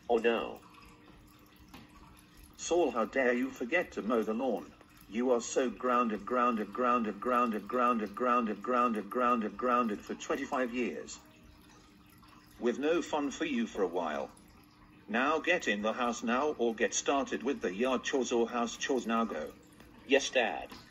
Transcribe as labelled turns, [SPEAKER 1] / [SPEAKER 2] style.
[SPEAKER 1] Oh no.
[SPEAKER 2] Saul, how dare you forget to mow the lawn? You are so grounded for 25 years. With no fun for you for a while. Now get in the house now, or get started with the yard chores or house chores. Now go.
[SPEAKER 1] Yes, Dad.